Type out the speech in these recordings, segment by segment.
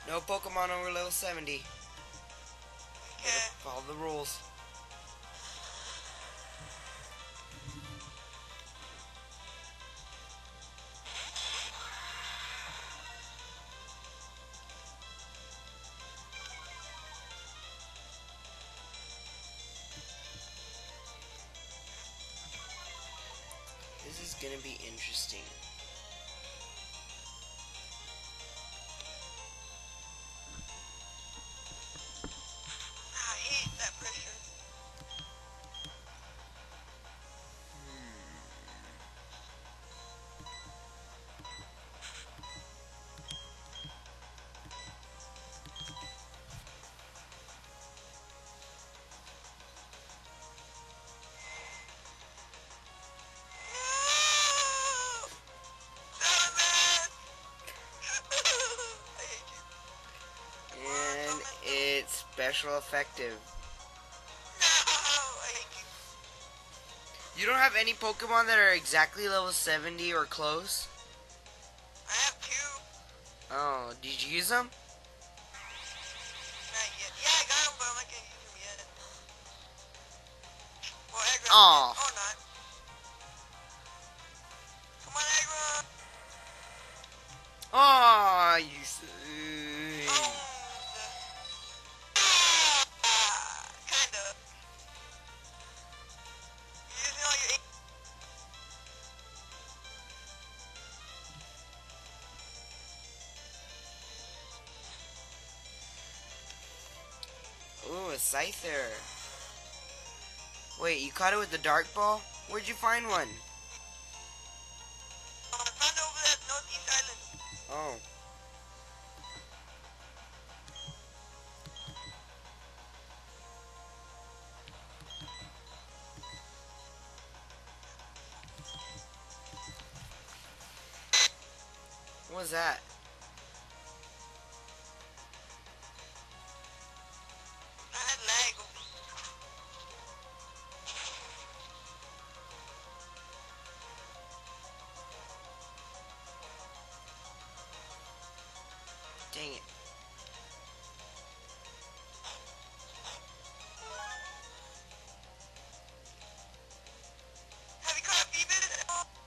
No Pokemon over level 70. Gotta Okay. follow the rules. This is gonna be interesting. I hate that pressure. No! Donovan! I hate you. Come on, And Thomas. No! it's special effective. I hate you. You don't have any Pokemon that are exactly level 70 or close? I have two. Oh, did you use them? Not yet. Yeah, I got them, but I'm not gonna use them yet. Well, Aggron did. Oh, Or not. Come on, Aggron. oh, you. Oh, kinda. You're using all your. Ooh, a Scyther. Wait, you caught it with the Dark Ball? Where'd you find one? I found it over there at Northeast Island. Oh. What was that? I had lag. Dang it. Have you caught Phoebus at all?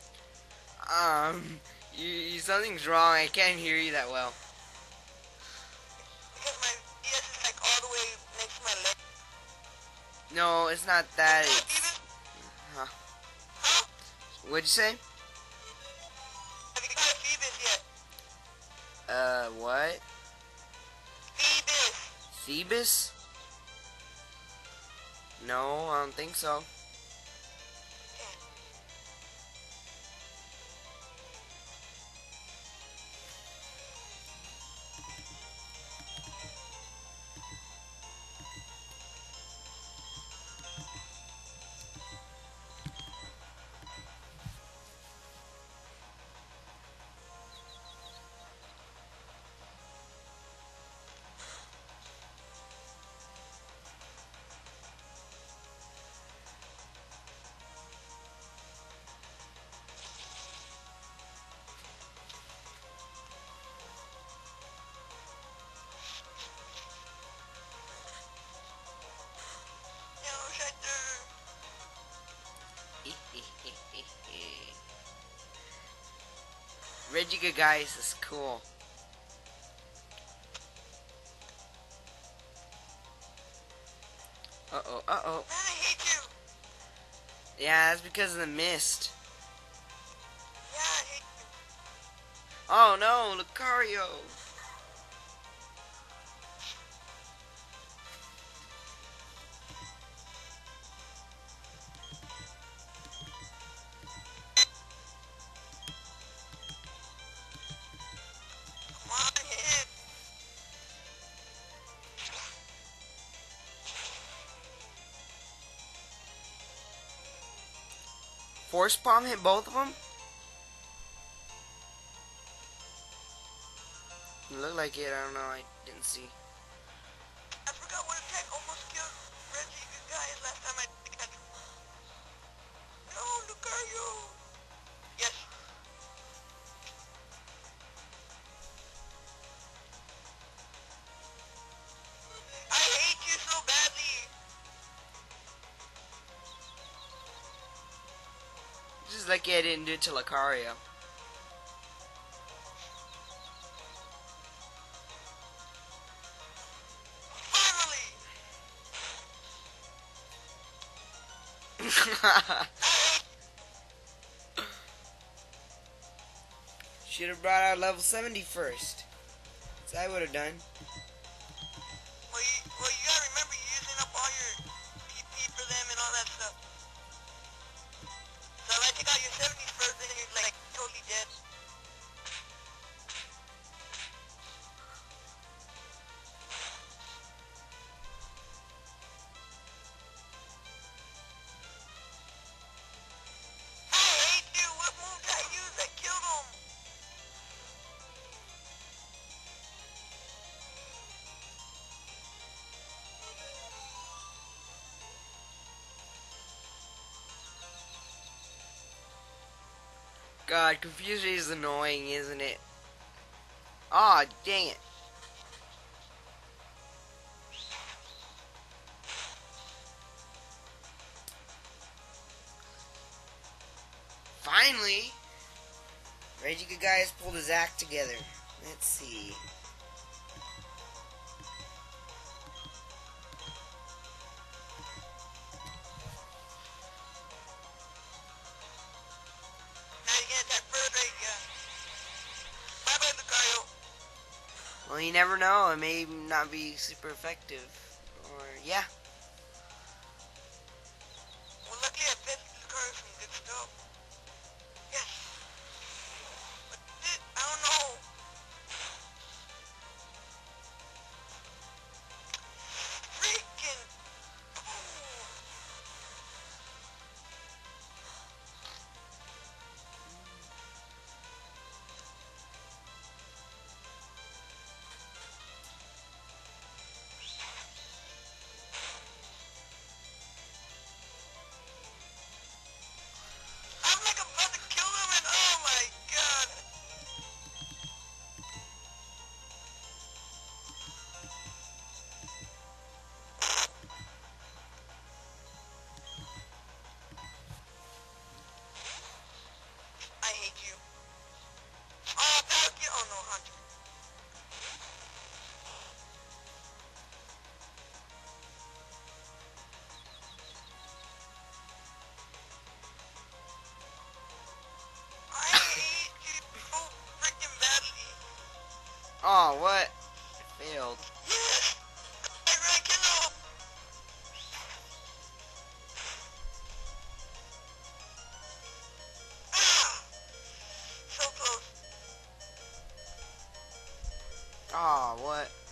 Something's wrong. I can't hear you that well. Because my DS is like all the way next to my leg. No, it's not that. Caught It's. Phoebus? Huh. Huh? What'd you say? Have you caught Phoebus yet? What? Phoebus. Phoebus? No, I don't think so. Yo, Shelter. Regigigas guys is cool. Uh-oh, uh-oh. Man, I hate you. Yeah, that's because of the mist. Yeah, I hate you. Oh no, Lucario. Come on, hit. Force Palm hit both of them? It looked like it, I don't know, I didn't see. I forgot what attack almost killed Reggie. Good guy last time I catch him. No, Lucario. Yes. It's lucky I didn't do it to Lucario. Finally! Should have brought out level 70 first. So I would have done. Well, you gotta remember you're using up all your PP for them and all that stuff. So if I take out your 70s first, then you're like totally dead. Hey, dude, what move did I use that killed him? God, confusion is annoying, isn't it? Aw, dang it. Finally, Regigiga guys pulled his act together. Let's see. Now you get that first rate, yeah. Bye-bye, Lucario. Well, you never know. It may not be super effective. Or, yeah. Well, luckily I fed Lucario some good stuff. Yes. But this, I don't know. Freaking. I'm like about to kill him and oh my god. I hate you. Oh, Palkia. Oh no, Hunter. I hate you so freaking badly. Aw, what? Failed. Yes. I ran kill him. Ah, so close. Aw, what?